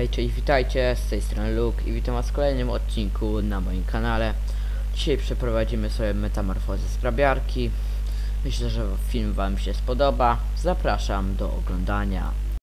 Hej, cześć, witajcie, z tej strony Luke i witam was w kolejnym odcinku na moim kanale. Dzisiaj przeprowadzimy sobie metamorfozę zgrabiarki. Myślę, że film wam się spodoba. Zapraszam do oglądania.